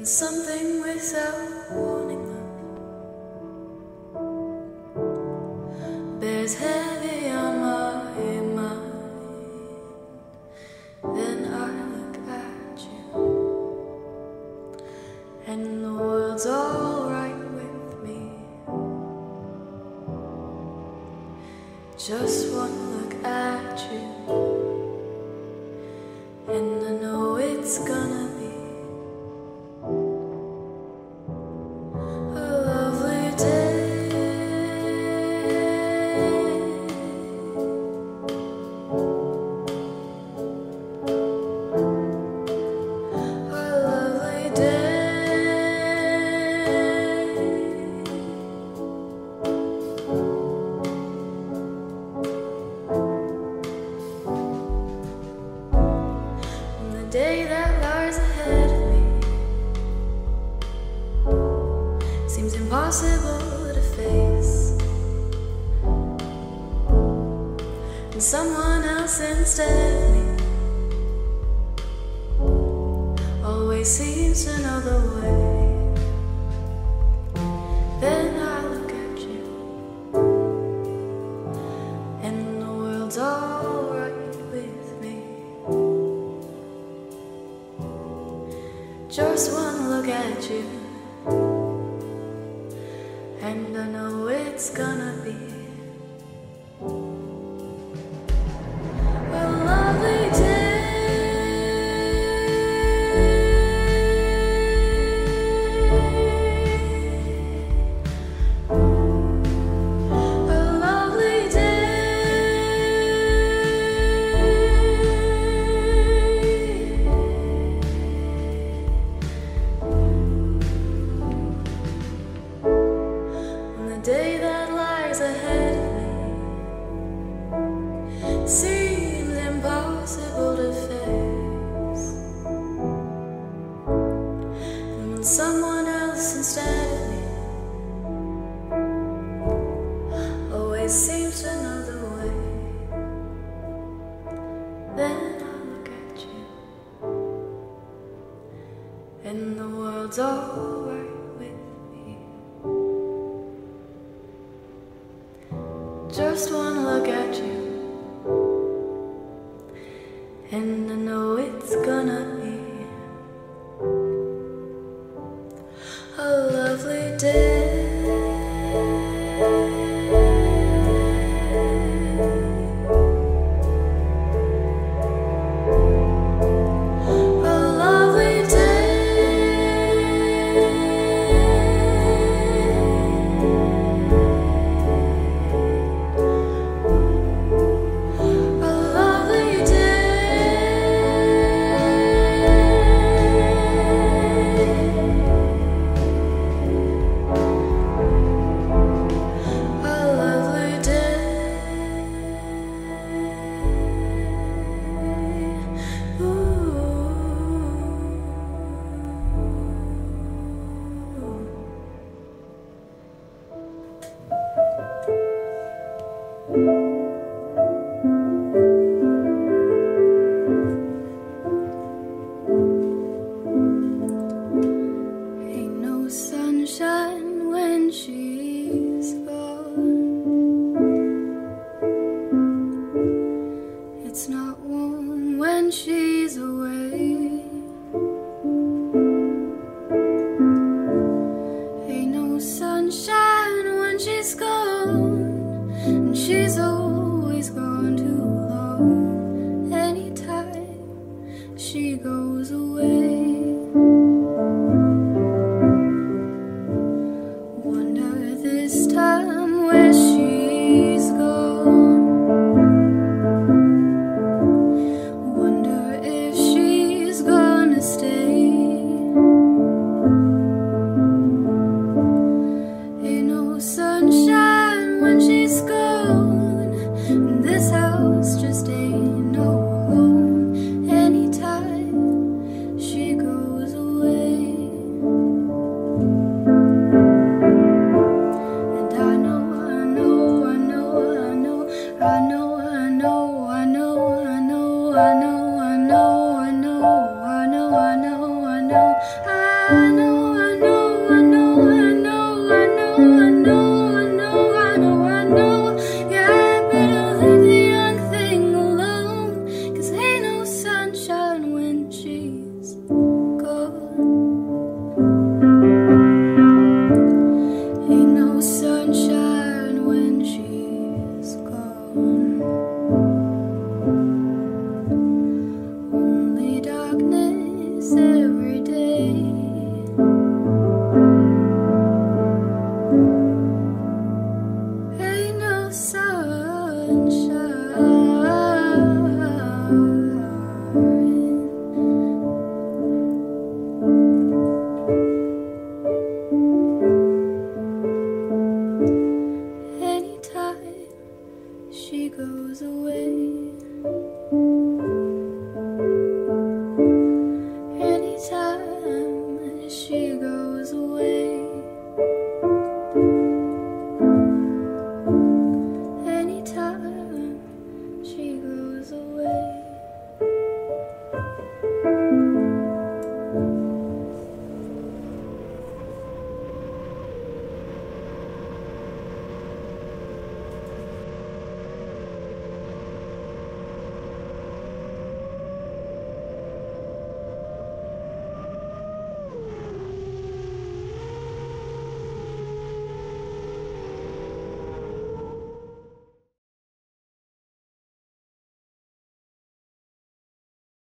Something without warning, love bears heavy on my mind. Then I look at you, and the world's alright with me. Just one look at you, and I know it's gonna be day that lies ahead of me seems impossible to face, and someone else instead of me always seems to know the way. Then I look at you, and the world's alright with me. Just one look at you, and I know it's gonna be a lovely day. A lovely day. The day that lies ahead of me seems impossible to face, and when someone else instead of me always seems to know the way, then I look at you, and the world's alright with me. Just one look at you, and I know it's gonna be a lovely day.